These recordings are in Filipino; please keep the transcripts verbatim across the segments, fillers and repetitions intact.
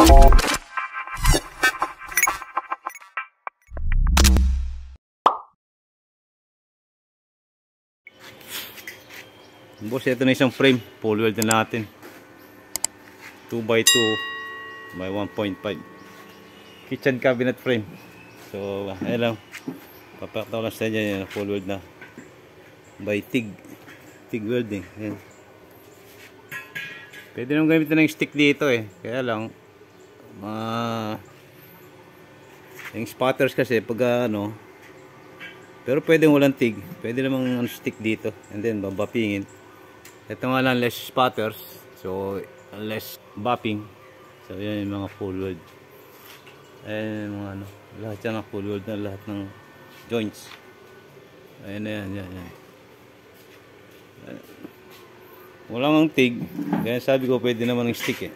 Boss, ito na isang frame, full weld na natin, two by two by one point five kitchen cabinet frame. So ayun lang, papakita ko lang sa inyo yan, full weld na by TIG TIG welding. Ayan. Pwede naman gamitin ng stick dito eh, kaya lang uh, yung spotters kasi pag ano, pero pwede walang TIG, pwede namang stick dito and then babapingin. Ito nga lang less spotters, so less bopping. So yan yung mga full weld. Ayan yung mga ano, lahat yan ng full weld na lahat ng joints. Ayan na yan, yan, yan. Wala mang TIG, kaya sabi ko pwede naman ng stick eh.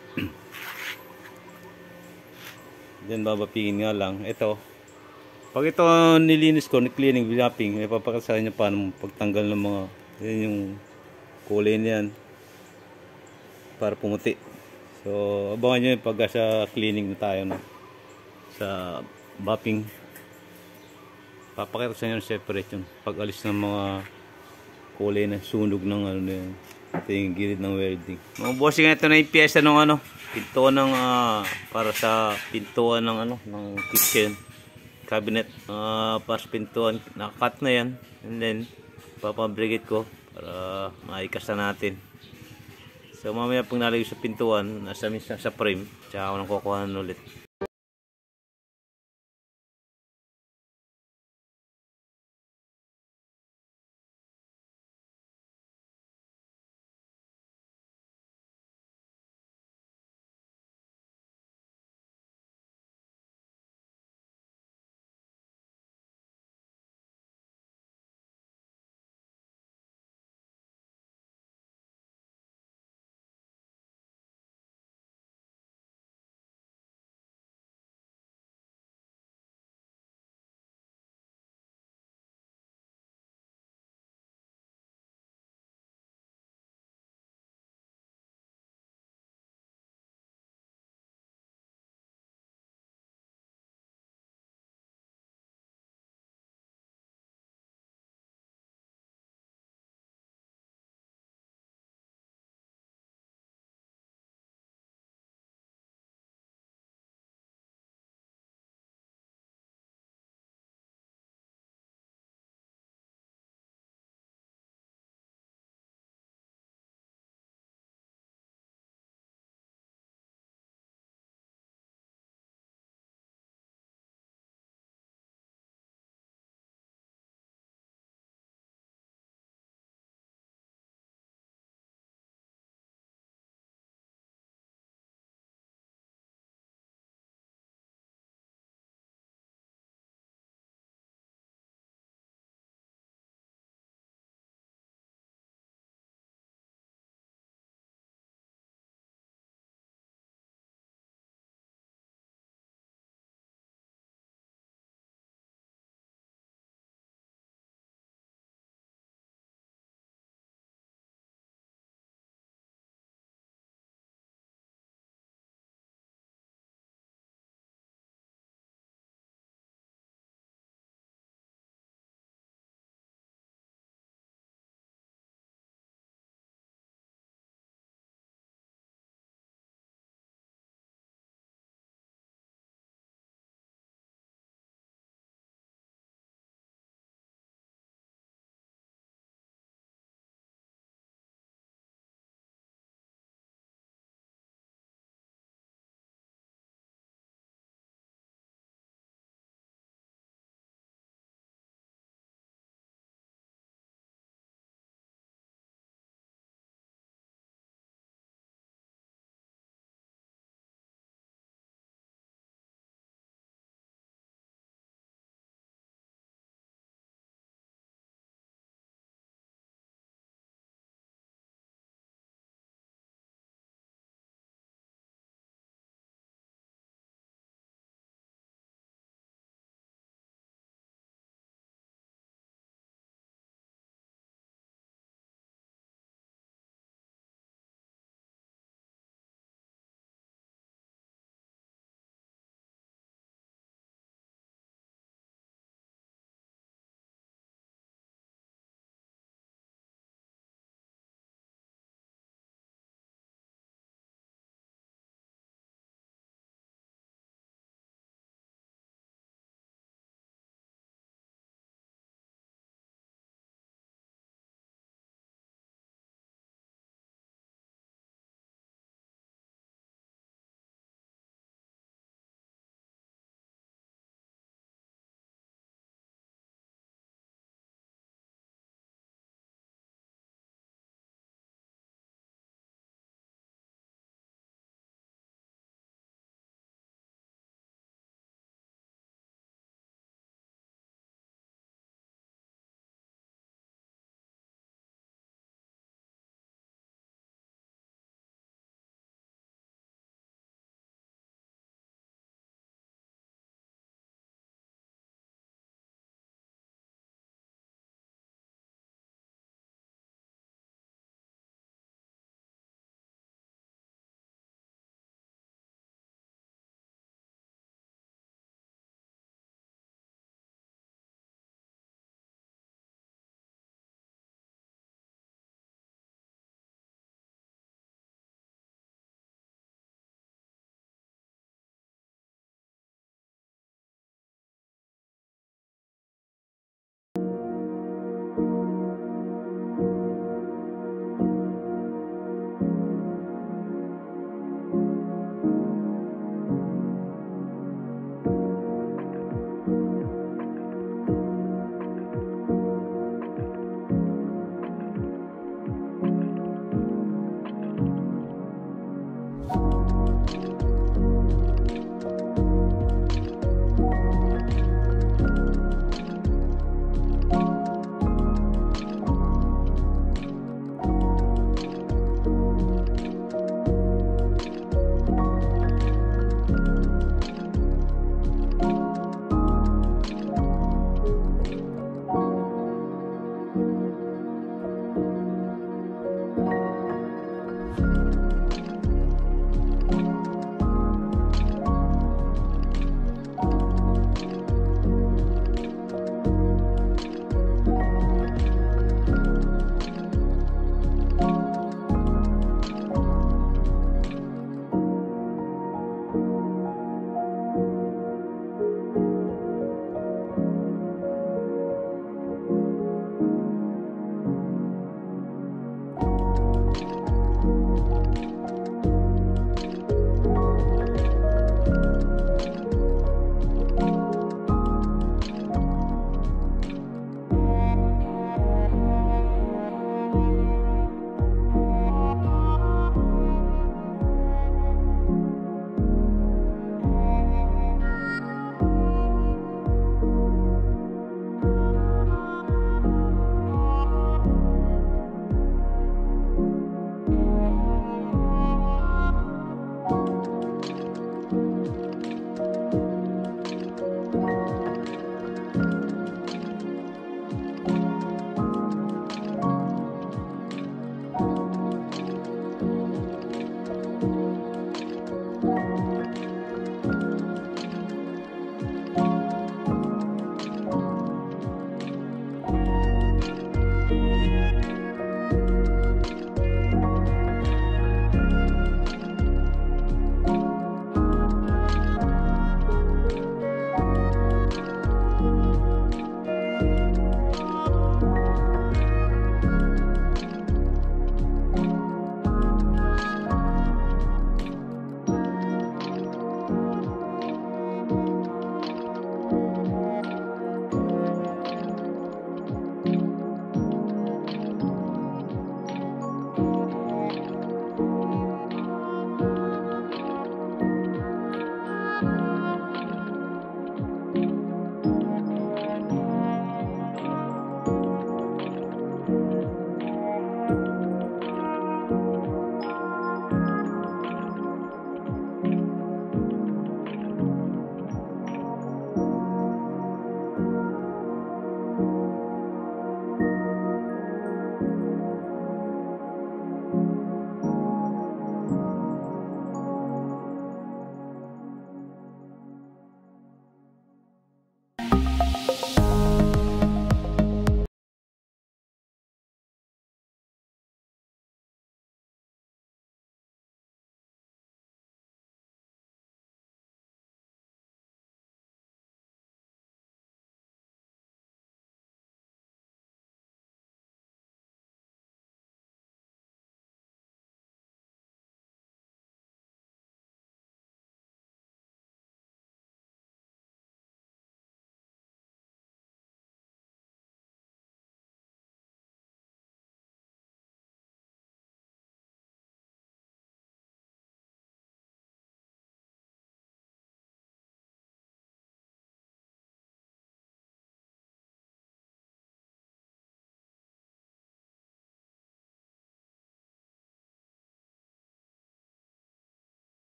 Then babapingin nga lang. Ito, pag ito nilinis ko, ni-cleaning, wrapping, may papakita sa inyo paano pagtanggal ng mga, yan yung kulay niyan para pumuti. So abangan nyo yung pag sa cleaning na tayo na sa bopping, papakita sa inyo separate yung pag alis ng mga kulay na sunog ng ano na yan. Ito yung gilid ng welding. Mga bossing, ito na yung pyesa ng ano, pintuan ng uh, para sa pintuan ng ano, ng kitchen cabinet, uh, para sa pintuan, nakakat na yan, and then papabrigate ko para maikas na natin. So mamaya pag nalagay sa pintuan, nasa minsan sa frame, tsaka ako nang kukuha ulit.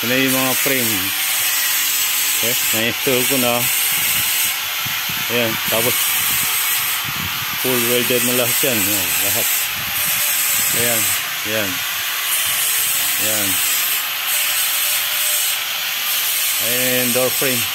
Ito na yung mga frame. Okay, na-install ko na. Ayan, tapos full welded na lahat yan. Ayan, lahat. Ayan, ayan. Ayan. Ayan, door frame.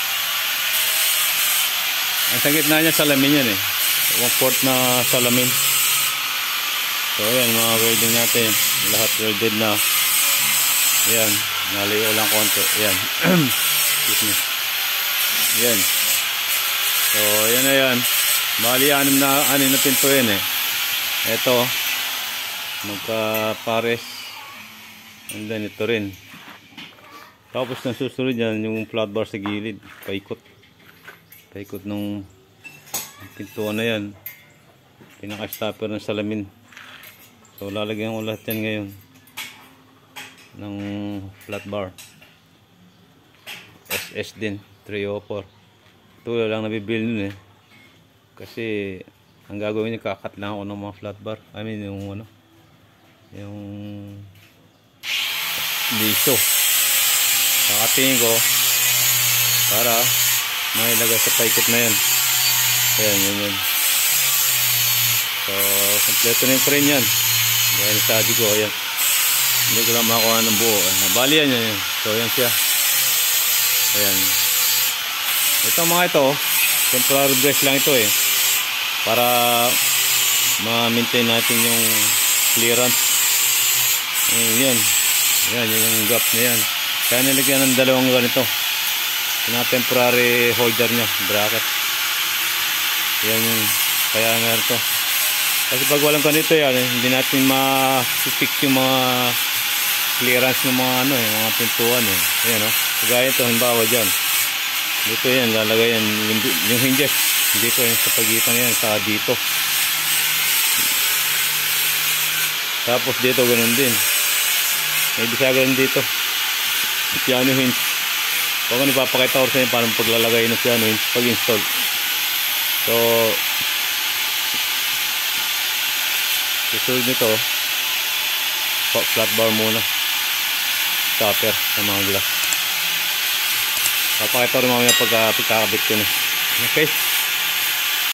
Ang sa gitna niya, salamin yan eh. One fourth na salamin. So ayan, mga welding natin. Lahat welded na. Ayan, naliyo lang konti. Ayan. Excuse me. Ayan. So ayan na yan. Bali, anim na, anim na pinto yan eh. Ito, magka-pares. And then ito rin. Tapos na susunod yan, yung flat bar sa gilid. Paikot. Paikot nung pintuan na yan. Pinaka-stopper ng salamin. So lalagyan ko lahat yan ngayon ng flat bar. S S din, three oh four. Ito lang nabibili nun eh. Kasi ang gagawin niya, kakat lang ako ng mga flat bar. I mean yung ano, yung liso. Kakatingin ko para mailagay sa paikot na yan. Ayan, yan yan. So kompleto na yung frame yan. Ayan, sabi ko, ayan. Hindi ko lang makakuha ng buo. Bali yan yan. So yan siya. Ayan. Ito mga ito, temporary brace lang ito eh. Para ma-maintain natin yung clearance. Ayan, yan. Yan, yung gap na yan. Kaya nilagyan ng dalawang ganito. Yung temporary holder nya, bracket. Yan yung, kaya nga ito. Kasi pag walang ganito yan, eh, hindi natin ma-fix yung mga clearance ng mga ano eh, mga pintuan eh. Ayan o. Oh. Kagaya ito, halimbawa dyan. Dito yan, lalagay yan. Yung, yung hinges. Dito yan sa pagitan yan, sa dito. Tapos dito, ganun din. May bisagan dito. Piano hinge. Kung ano, ipapakita ko sa inyo paano paglalagay ng piano hinge pag-install. So, susunod nito, flat bar muna. Stopper sa mga glass. Papakita rin mamaya pagkakabit ko na. Okay?